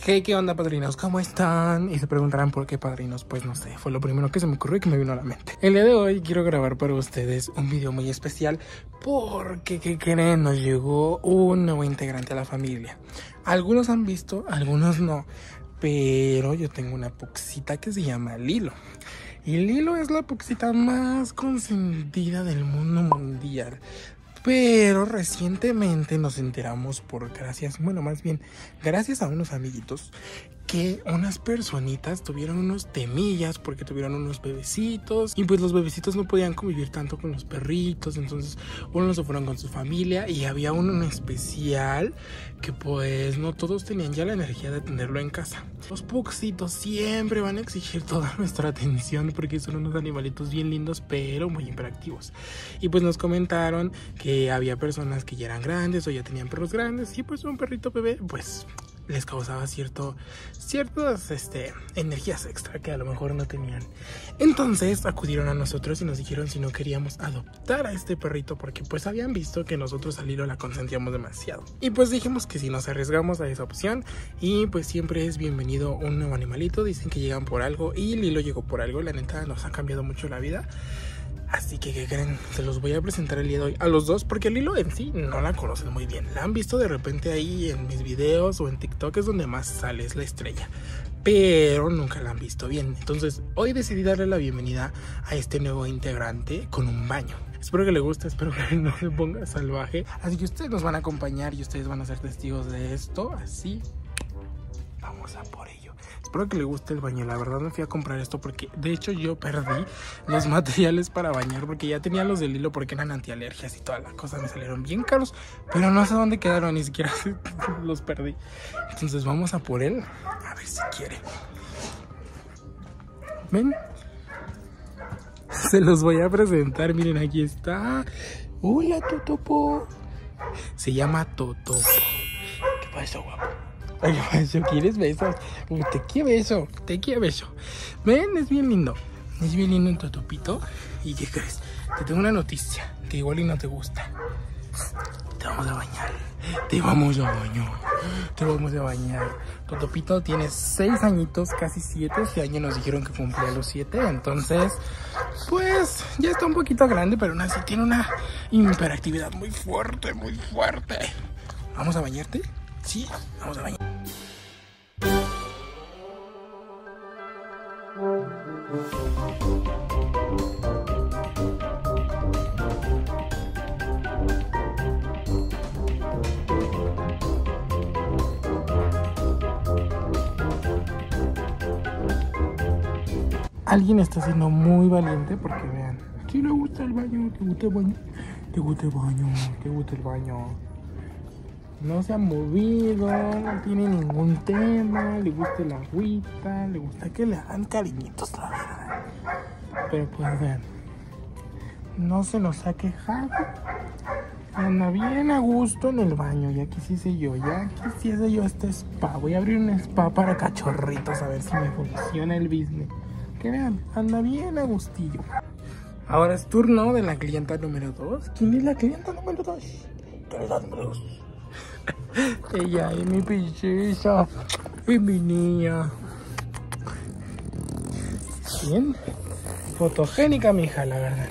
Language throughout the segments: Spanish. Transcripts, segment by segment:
Hey, ¿qué onda, padrinos? ¿Cómo están? Y se preguntarán por qué padrinos. Pues no sé, fue lo primero que se me ocurrió y que me vino a la mente. El día de hoy quiero grabar para ustedes un video muy especial porque, ¿qué creen? Nos llegó un nuevo integrante a la familia. Algunos han visto, algunos no, pero yo tengo una puxita que se llama Lilo. Y Lilo es la puxita más consentida del mundo mundial. Pero recientemente nos enteramos gracias a unos amiguitos, que unas personitas tuvieron unos temillas porque tuvieron unos bebecitos y pues los bebecitos no podían convivir tanto con los perritos, entonces unos se fueron con su familia y había uno en especial que pues no todos tenían ya la energía de tenerlo en casa. Los puxitos siempre van a exigir toda nuestra atención porque son unos animalitos bien lindos pero muy hiperactivos. Y pues nos comentaron que había personas que ya eran grandes o ya tenían perros grandes y pues un perrito bebé pues les causaba ciertas energías extra que a lo mejor no tenían. Entonces acudieron a nosotros y nos dijeron si no queríamos adoptar a este perrito porque pues habían visto que nosotros a Lilo la consentíamos demasiado. Y pues dijimos que si nos arriesgamos a esa opción y pues siempre es bienvenido un nuevo animalito. Dicen que llegan por algo y Lilo llegó por algo. La neta nos ha cambiado mucho la vida. Así que, ¿qué creen? Se los voy a presentar el día de hoy a los dos porque Lilo en sí no la conocen muy bien. La han visto de repente ahí en mis videos o en TikTok, es donde más sale, es la estrella. Pero nunca la han visto bien. Entonces, hoy decidí darle la bienvenida a este nuevo integrante con un baño. Espero que le guste, espero que no se ponga salvaje. Así que ustedes nos van a acompañar y ustedes van a ser testigos de esto. Así, vamos a por ello. Espero que le guste el baño. La verdad me fui a comprar esto porque de hecho yo perdí los materiales para bañar porque ya tenía los de Lilo porque eran antialergias y toda la cosa. Me salieron bien caros, pero no sé dónde quedaron, ni siquiera los perdí. Entonces vamos a por él, a ver si quiere. Ven, se los voy a presentar. Miren, aquí está. Hola, Totopo. Se llama Totopo. ¿Qué pasa, guapo? ¿Quieres besos? Te quiero beso, te quiero beso. Ven, es bien lindo. Es bien lindo un totopito. ¿Y qué crees? Te tengo una noticia que igual y no te gusta. Te vamos a bañar. Te vamos a bañar. Te vamos a bañar. Totopito tiene 6 añitos, casi 7. Este año nos dijeron que cumplía los 7. Entonces, pues ya está un poquito grande, pero aún así tiene una hiperactividad muy fuerte, muy fuerte. ¿Vamos a bañarte? Sí, vamos a bañar. Alguien está siendo muy valiente porque vean, si le gusta el baño, te gusta el baño, te gusta el baño, te gusta el baño. No se ha movido, no tiene ningún tema, le gusta la agüita, le gusta que le hagan cariñitos, la verdad. Pero pues vean, no se nos ha quejado, anda bien a gusto en el baño. Ya quisiese yo, este spa. Voy a abrir un spa para cachorritos a ver si me funciona el business. Que vean, anda bien a gustillo. Ahora es turno de la clienta número 2. ¿Quién es la clienta número 2? ¿Quién es la número 2? Ella es mi princesa, es mi niña. Bien, fotogénica mi hija, la verdad.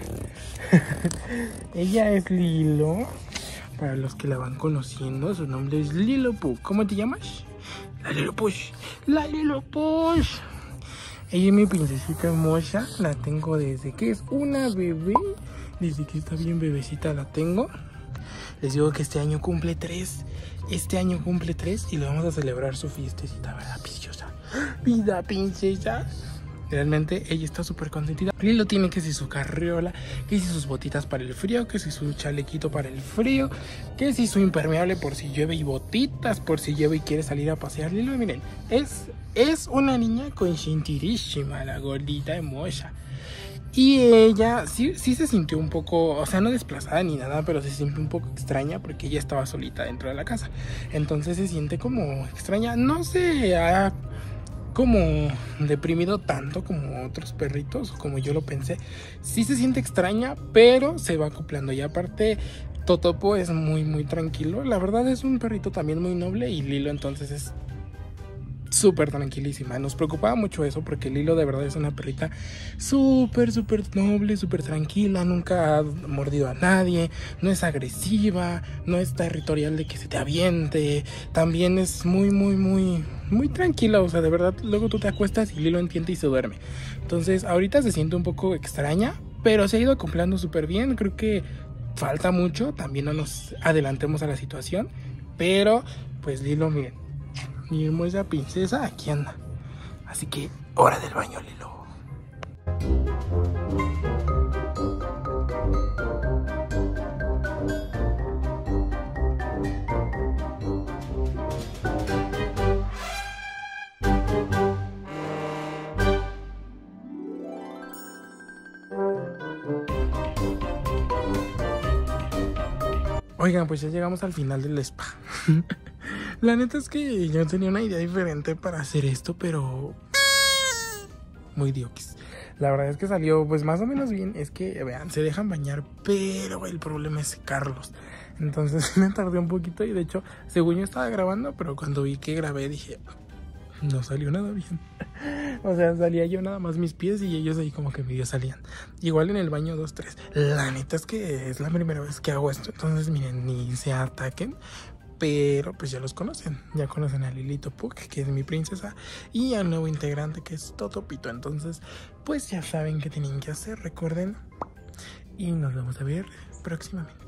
Ella es Lilo. Para los que la van conociendo, su nombre es Lilo Push. ¿Cómo te llamas? La Lilo Push. La Lilo Push. Ella es mi princesita hermosa. La tengo desde que es una bebé. Desde que está bien bebecita la tengo. Les digo que este año cumple 3. Este año cumple 3 y le vamos a celebrar su fiestecita, ¿verdad, preciosa? Vida, princesa. Realmente ella está súper consentida. Lilo tiene que si su carriola, que si sus botitas para el frío, que si su chalequito para el frío, que si su impermeable por si llueve y botitas por si llueve y quiere salir a pasear. Lilo, miren, es una niña consentirísima, la gordita hermosa. Y ella sí se sintió un poco, o sea, no desplazada ni nada, pero se sintió un poco extraña porque ella estaba solita dentro de la casa. Entonces se siente como extraña, no se ha como deprimido tanto como otros perritos, como yo lo pensé. Sí se siente extraña, pero se va acoplando. Y aparte, Totopo es muy tranquilo. La verdad es un perrito también muy noble y Lilo entonces súper tranquilísima. Nos preocupaba mucho eso porque Lilo de verdad es una perrita súper noble, súper tranquila, nunca ha mordido a nadie, no es agresiva, no es territorial de que se te aviente, también es muy tranquila, o sea, de verdad, luego tú te acuestas y Lilo entiende y se duerme. Entonces, ahorita se siente un poco extraña, pero se ha ido acoplando súper bien. Creo que falta mucho, también no nos adelantemos a la situación, pero pues Lilo, miren, mi hermosa princesa aquí anda. Así que hora del baño, Lilo. Oigan, pues ya llegamos al final del spa. La neta es que yo tenía una idea diferente para hacer esto, pero muy dioquis. La verdad es que salió pues más o menos bien. Es que, vean, se dejan bañar, pero el problema es secarlos. Entonces me tardé un poquito y de hecho, según yo estaba grabando, pero cuando vi que grabé dije, no salió nada bien. O sea, salía yo nada más mis pies y ellos ahí como que medio salían. Igual en el baño 2, 3. La neta es que es la primera vez que hago esto. Entonces, miren, ni se ataquen. Pero pues ya los conocen. Ya conocen a Lilito Puck, que es mi princesa. Y al nuevo integrante, que es Totopito. Entonces, pues ya saben qué tienen que hacer. Recuerden. Y nos vamos a ver próximamente.